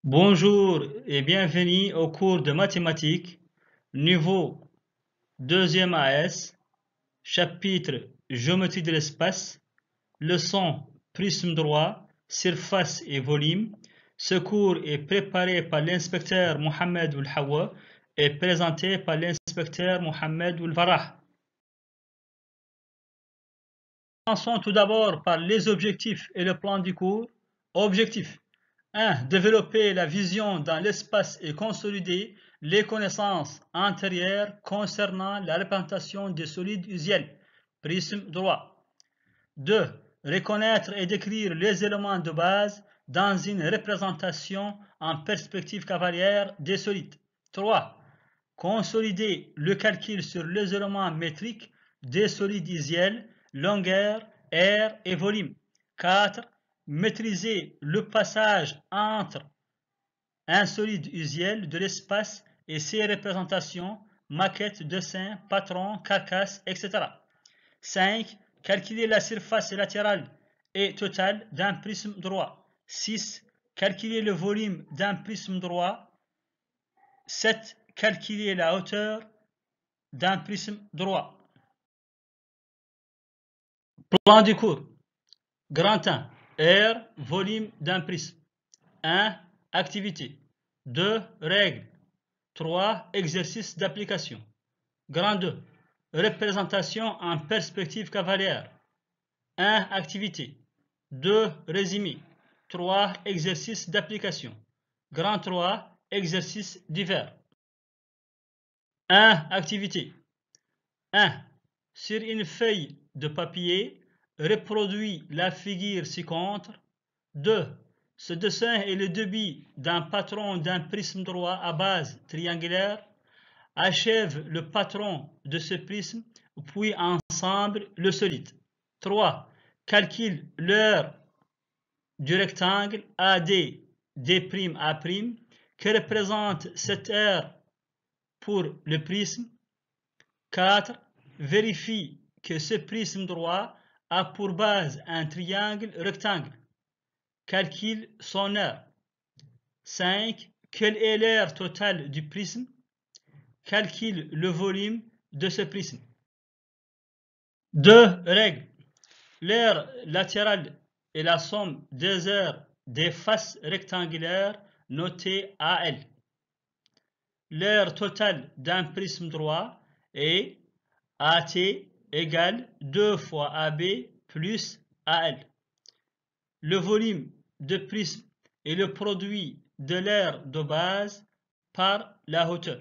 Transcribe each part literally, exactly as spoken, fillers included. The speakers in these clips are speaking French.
Bonjour et bienvenue au cours de mathématiques, niveau deuxième A S, chapitre géométrie de l'espace, leçon prisme droit, surface et volume. Ce cours est préparé par l'inspecteur Mohamed Oul Hawa et présenté par l'inspecteur Mohamed Oul Farah. Commençons tout d'abord par les objectifs et le plan du cours. Objectif un. Développer la vision dans l'espace et consolider les connaissances antérieures concernant la représentation des solides usuels. Prisme droit. deux. Reconnaître et décrire les éléments de base dans une représentation en perspective cavalière des solides. trois. Consolider le calcul sur les éléments métriques des solides usuels, longueur, air et volume. quatre. Maîtriser le passage entre un solide usuel de l'espace et ses représentations, maquettes, dessins, patrons, carcasses, et cetera. cinq. Calculer la surface latérale et totale d'un prisme droit. six. Calculer le volume d'un prisme droit. sept. Calculer la hauteur d'un prisme droit. Plan du cours. Grand un. Air, volume d'un prisme. un. Activité. deux. Règles. trois. Exercice d'application. Grand deux. Représentation en perspective cavalière. un. Activité. deux. Résumé. trois. Exercice d'application. Grand trois. Exercice divers. un. Activité. un. Sur une feuille de papier, reproduis la figure ci-contre. deux. Ce dessin est le débit d'un patron d'un prisme droit à base triangulaire. Achève le patron de ce prisme, puis ensemble le solide. trois. Calcule l'heure du rectangle A D D'A', que représente cette heure pour le prisme. quatre. Vérifie que ce prisme droit a pour base un triangle rectangle. Calcule son heure. cinq. Quelle est l'aire totale du prisme? Calcule le volume de ce prisme. deux. Règle. L'aire latérale est la somme des aires des faces rectangulaires notées A L. L'aire totale d'un prisme droit est A T égale deux fois A B plus A L. Le volume de prisme est le produit de l'aire de base par la hauteur.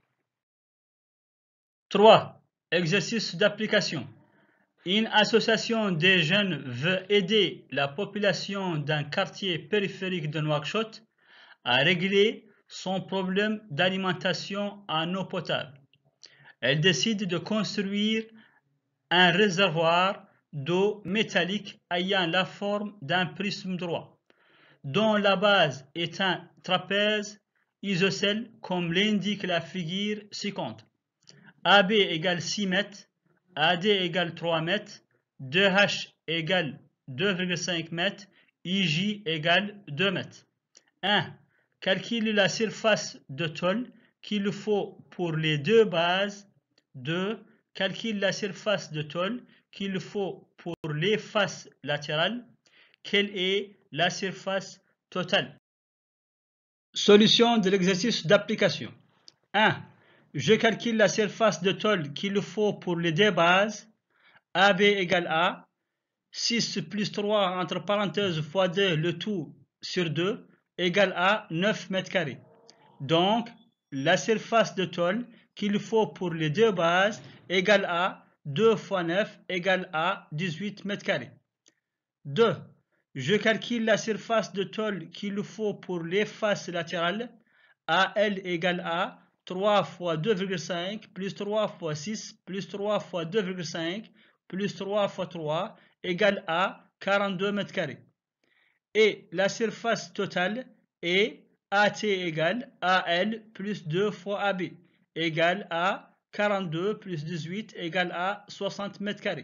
trois. Exercice d'application. Une association des jeunes veut aider la population d'un quartier périphérique de Nouakchott à régler son problème d'alimentation en eau potable. Elle décide de construire un réservoir d'eau métallique ayant la forme d'un prisme droit, dont la base est un trapèze isocèle comme l'indique la figure ci-contre. A B égale six mètres, A D égale trois mètres, deux H égale deux virgule cinq mètres, I J égale deux mètres. un. Calcule la surface de tôle qu'il faut pour les deux bases. deux. Calcule la surface de tôle qu'il faut pour les faces latérales. Quelle est la surface totale? Solution de l'exercice d'application. un. Je calcule la surface de tôle qu'il faut pour les deux bases. A B égale A. six plus trois entre parenthèses fois deux, le tout sur deux, égale à neuf mètres carrés. Donc, la surface de tôle qu'il faut pour les deux bases égale à deux fois neuf égale à dix-huit mètres carrés. deux. Je calcule la surface de tôle qu'il faut pour les faces latérales. A L égale à trois fois deux virgule cinq plus trois fois six plus trois fois deux virgule cinq plus trois fois trois égale à quarante-deux mètres carrés. Et la surface totale est A T égale A L plus deux fois A B égale à quarante-deux plus dix-huit égale à soixante mètres carrés.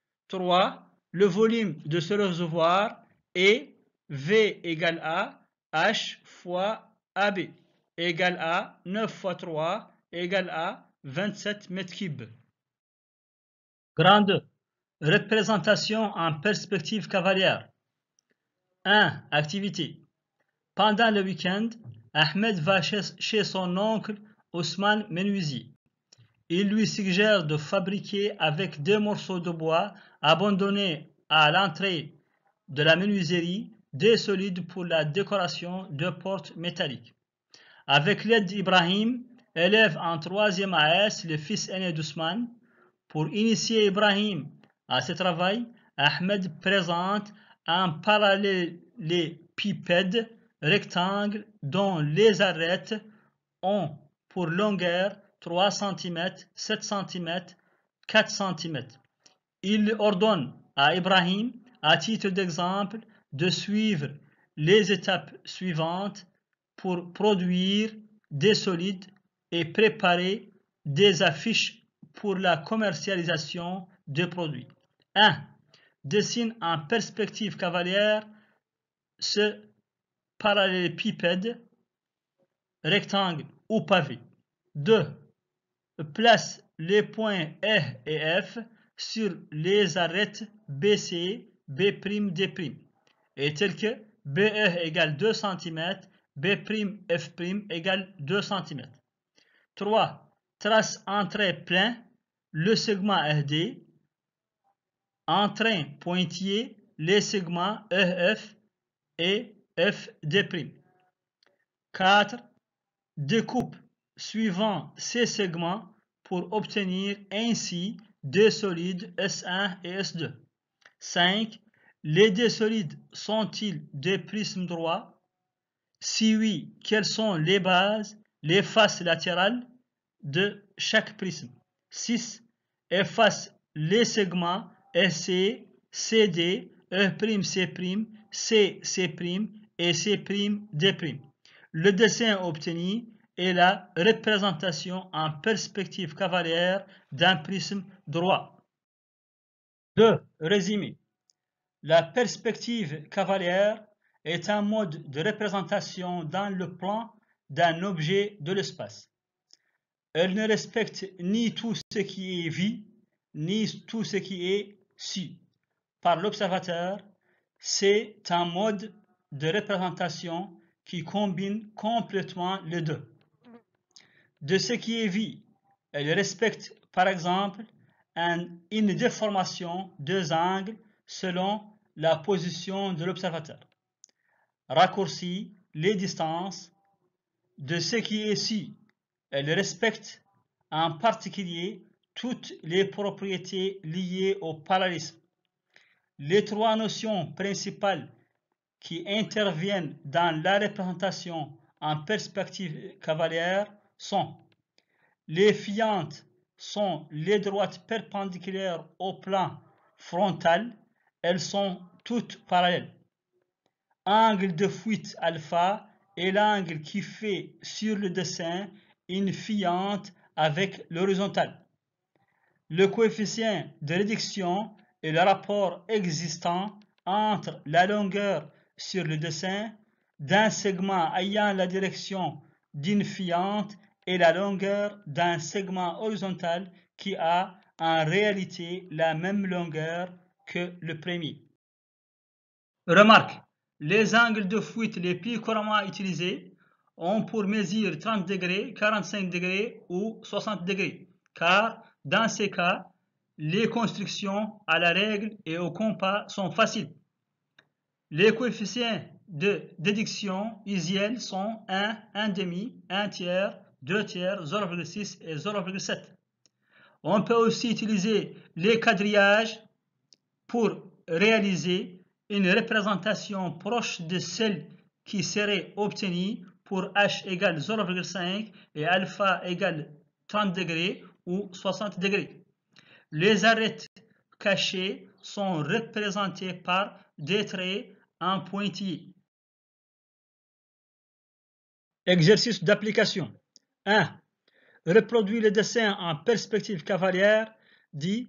trois. Le volume de ce réservoir est V égale à H fois A B égale à neuf fois trois égale à vingt-sept mètres cubes. Grand deux. Représentation en perspective cavalière. un. Activité. Pendant le week-end, Ahmed va chez son oncle Ousmane Menuisier. Il lui suggère de fabriquer avec deux morceaux de bois abandonnés à l'entrée de la menuiserie des solides pour la décoration de portes métalliques. Avec l'aide d'Ibrahim, élève en troisième A S, le fils aîné d'Ousmane, pour initier Ibrahim à ce travail, Ahmed présente un parallélépipède rectangle dont les arêtes ont pour longueur trois centimètres, sept centimètres, quatre centimètres. Il ordonne à Ibrahim, à titre d'exemple, de suivre les étapes suivantes pour produire des solides et préparer des affiches pour la commercialisation des produits. un. Dessine en perspective cavalière ce parallélépipède rectangle ou pavé. deux. Place les points E et F sur les arêtes B C, B', D', et tel que B E égale deux centimètres, B', F' égale deux centimètres. trois. Trace en trait plein le segment R D, en trait pointillé les segments E F et F D'. quatre. Découpe suivant ces segments pour obtenir ainsi deux solides S un et S deux. cinq. Les deux solides sont-ils des prismes droits? Si oui, quelles sont les bases, les faces latérales de chaque prisme? six. Efface les segments S C, C D, E', C', C, C' et C', D'. Le dessin obtenu est la représentation en perspective cavalière d'un prisme droit. deux. Résumé. La perspective cavalière est un mode de représentation dans le plan d'un objet de l'espace. Elle ne respecte ni tout ce qui est vu, ni tout ce qui est su par l'observateur. C'est un mode de représentation qui combine complètement les deux. De ce qui est vu, elle respecte par exemple un, une déformation deux angles selon la position de l'observateur. Raccourcit les distances. De ce qui est su, elle respecte en particulier toutes les propriétés liées au parallélisme. Les trois notions principales qui interviennent dans la représentation en perspective cavalière sont: les fiantes sont les droites perpendiculaires au plan frontal, elles sont toutes parallèles. Angle de fuite alpha est l'angle qui fait sur le dessin une fiante avec l'horizontale. Le coefficient de réduction est le rapport existant entre la longueur sur le dessin d'un segment ayant la direction d'une fiante et la longueur d'un segment horizontal qui a en réalité la même longueur que le premier. Remarque, les angles de fuite les plus couramment utilisés ont pour mesure trente degrés, quarante-cinq degrés ou soixante degrés, car dans ces cas, les constructions à la règle et au compas sont faciles. Les coefficients de déduction usuels sont un, un demi, un tiers, deux tiers, zéro virgule six et zéro virgule sept. On peut aussi utiliser les quadrillages pour réaliser une représentation proche de celle qui serait obtenue pour h égale zéro virgule cinq et alpha égale trente degrés ou soixante degrés. Les arêtes cachées sont représentées par des traits en pointillés. Exercice d'application. un. Reproduit le dessin en perspective cavalière dit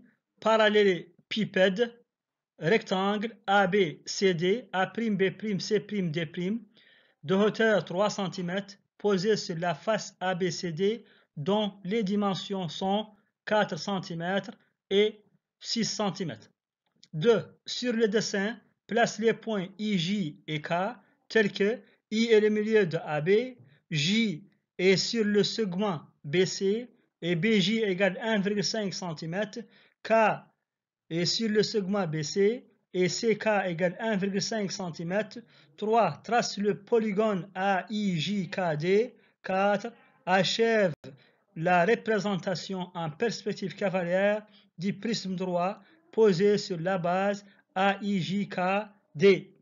parallélépipède rectangle A B C D A', B', C', D', de hauteur trois centimètres posé sur la face A B C D dont les dimensions sont quatre centimètres et six centimètres. deux. Sur le dessin, place les points I, J et K tels que I est le milieu de A B, J est sur le segment B C et B J égale un virgule cinq centimètres, K est sur le segment B C et C K égale un virgule cinq centimètres. trois. Trace le polygone A I J K D. quatre. Achève la représentation en perspective cavalière du prisme droit posé sur la base A I J K D.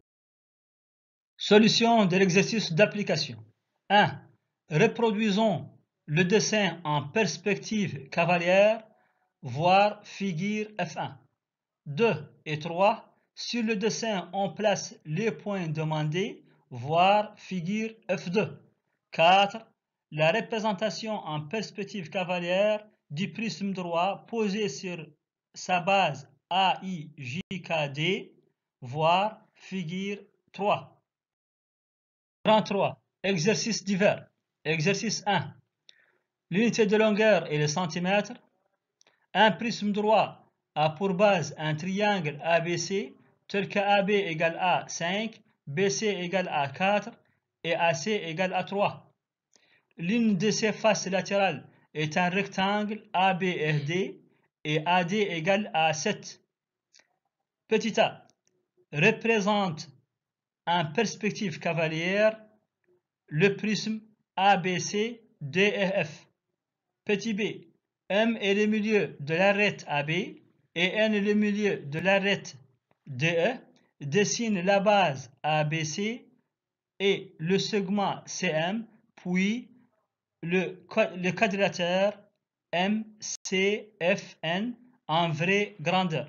Solution de l'exercice d'application. un. Reproduisons le dessin en perspective cavalière, voire figure F un. deux et trois. Sur le dessin, on place les points demandés, voire figure F deux. quatre. La représentation en perspective cavalière du prisme droit posé sur sa base A I J K D, voire figure trois. trente-trois. Exercice divers. Exercice un. L'unité de longueur est le centimètre. Un prisme droit a pour base un triangle A B C tel que A B égale A cinq, B C égale A quatre et A C égale A trois. L'une de ses faces latérales est un rectangle A B R D et A D égale A sept. Petit a représente en perspective cavalière le prisme A B C D E F. Petit b, M est le milieu de l'arête A B et N est le milieu de l'arête D E. Dessine la base A B C et le segment C M, puis le, le quadrilatère M C F N en vraie grandeur.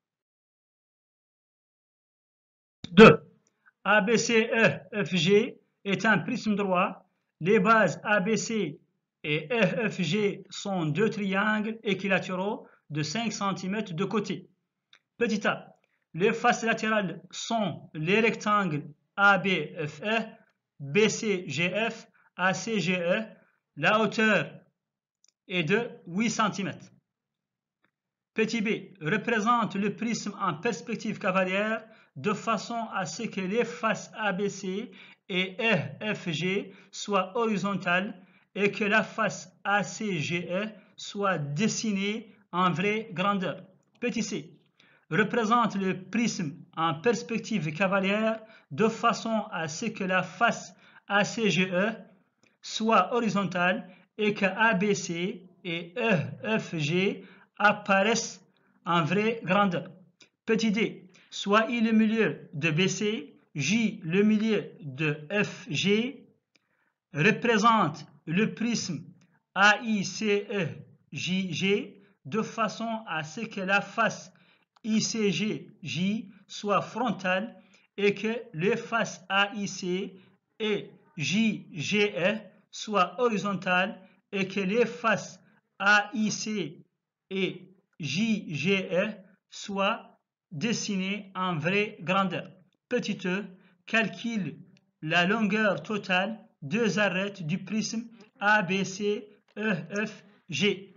deux. A B C E F G est un prisme droit. Les bases A B C et E F G sont deux triangles équilatéraux de cinq centimètres de côté. Petit a, les faces latérales sont les rectangles A B F E, B C G F, A C G E. La hauteur est de huit centimètres. Petit b représente le prisme en perspective cavalière de façon à ce que les faces A B C et E F G soient horizontales et que la face A C G E soit dessinée en vraie grandeur. Petit c représente le prisme en perspective cavalière de façon à ce que la face A C G E soit horizontale et que A B C et E F G apparaissent en vraie grandeur. Petit d, soit I le milieu de B C, J le milieu de F G, représente le prisme A I C E J G de façon à ce que la face I C G J soit frontale et que les faces A I C et J G E soient horizontales et que les faces A I C et J G E soient dessinées en vraie grandeur. Petit e, calcule la longueur totale des arêtes du prisme A B C E F G.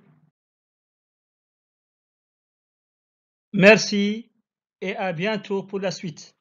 Merci et à bientôt pour la suite.